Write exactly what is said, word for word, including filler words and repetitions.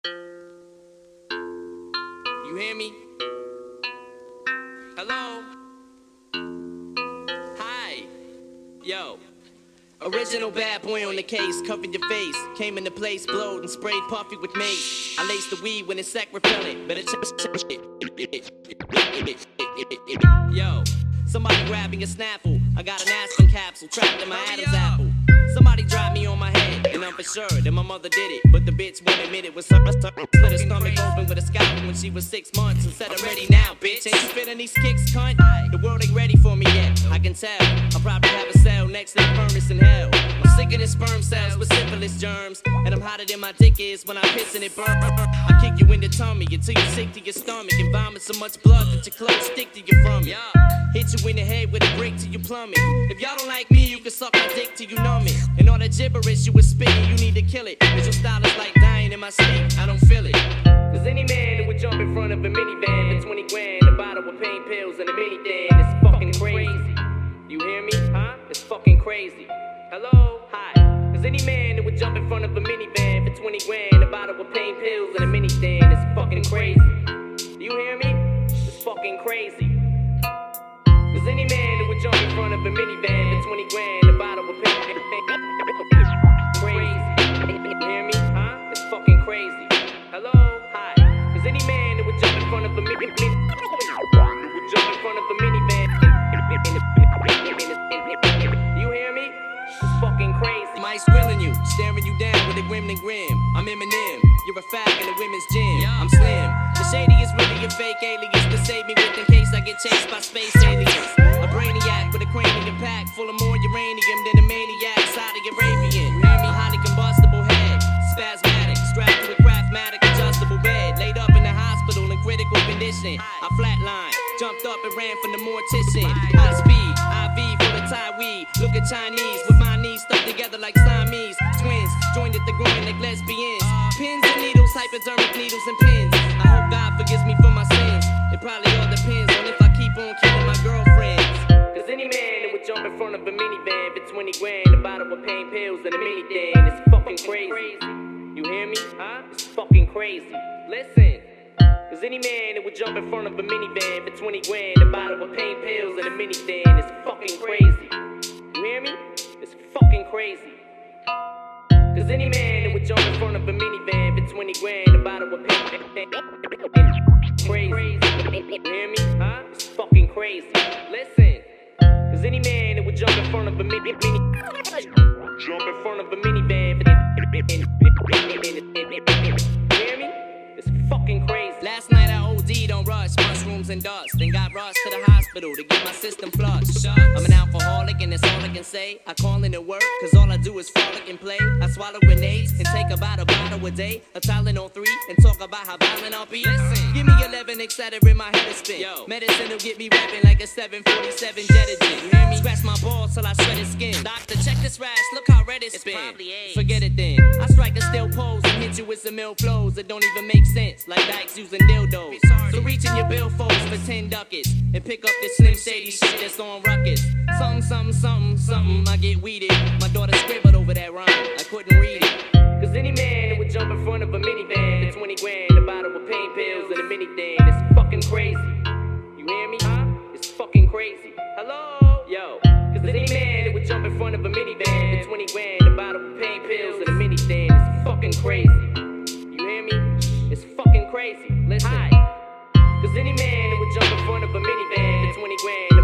You hear me? Hello? Hi. Yo. Original bad boy on the case, covered your face. Came into place, blowed and sprayed puffy with mace. I laced the weed when it's sack repellent. Better check it. Yo, somebody grabbing a snaffle. I got an aspirin capsule trapped in my Adam's apple. Somebody dropped me on my head, and I'm for sure that my mother did it. But the bitch won't admit it. Was her split her stomach open with a scalpel when she was six months and said, I'm ready now, bitch. Ain't you fitting these kicks, cunt? The world ain't ready for me yet. I can tell. I'll probably have a cell next to the furnace in hell. I'm sick of the sperm cells with syphilis germs, and I'm hotter than my dick is when I piss and it burn. I kick you in the tummy until you're sick to your stomach and vomit so much blood that your clothes stick to your from it. Hit you in the head with a brick till you plummet. If y'all don't like me, you can suck my dick till you numb it. And all that gibberish you was spitting, you need to kill it. Cause your style is like dying in my sleep, I don't feel it. Cause any man that would jump in front of a minivan for twenty grand, a bottle of pain pills and a mini dan, it's fucking crazy. You hear me? Huh? It's fucking crazy. Hello? Hi. Cause any man that would jump in front of a minivan for twenty grand, a bottle of pain pills and a mini dan, it's fucking crazy. You hear me? It's fucking crazy. Cause any man that would jump in front of a minivan for twenty grand, a bottle of pain pills, crazy. You hear me? Huh? It's fucking crazy. Hello? Hi. Cause any man that would jump in front of a minivan, would jump in front of a minivan. You hear me? It's fucking crazy. Mike's grilling you, staring you down with a grim and grim. I'm Eminem, you're a fag in the women's gym. I'm Slim. The shady is really a fake alias to save me with in case I get chased by space aliens. A brainiac with a cranium pack full of more uranium than a maniac Saudi Arabian. A highly combustible head, spasmatic, strapped to a craftmatic adjustable bed, laid up in the hospital in critical condition. I flatlined, jumped up and ran from the mortician. High speed, I V full of Thai weed. Look at Chinese with my knees stuck together like Siamese twins, joined at the groin like lesbians. Pins and needles, hypodermic needles and pins. I hope God forgives me for my sins. It probably all depends on if I keep on killing my girlfriends. Cause any man that would jump in front of a minivan for twenty grand, a bottle of pain pills and a mini dan, it's fucking crazy. You hear me? Huh? It's fucking crazy. Listen. Cause any man that would jump in front of a minivan for twenty grand, a bottle of pain pills and a mini dan, it's fucking crazy. You hear me? It's fucking crazy. Cause any man that would jump in front of a minivan for twenty grand, a bottle of pain pills, crazy. You hear me? Huh? It's fucking crazy. Listen. Cause any man that would jump in front of a mini, mini jump in front of a minivan for you hear me? It's fucking crazy. Last night I O D'd on rush, mushrooms and dust, then got rushed to the hospital to get my system flushed. I'm an alcoholic and that's all I can say. I call in to work cause all I do is frolic and play. I swallow grenades and take about a bottle a day, a Tylenol three, and talk about how violent I'll be. Listen, give me eleven Exciter in my head to spin. Yo, medicine will get me rapping like a seven forty-seven Jetta. You hear me? Scratch my balls till I shred his skin. Doctor, check this rash, look how red it's been. Forget it then. I strike a still pose and hit you with some ill flows that don't even make sense, like dykes using dildos. So reach in your billfolds for ten ducats and pick up this slim shady shit that's on ruckus. Something, something, something, something, I get weeded. My daughter scribbled over that rhyme, I couldn't read it. Cause any man that would jump in front of a minivan for twenty grand, a bottle of pain pills and a mini dan, it's fucking crazy. You hear me? Huh? It's fucking crazy. Hello? Yo. Cause any man that would jump in front of a minivan for twenty grand, a bottle of pain pills and a mini dan, it's fucking crazy. You hear me? It's fucking crazy. Listen. Hi. Cause any man that would jump in front of a minivan for twenty grand,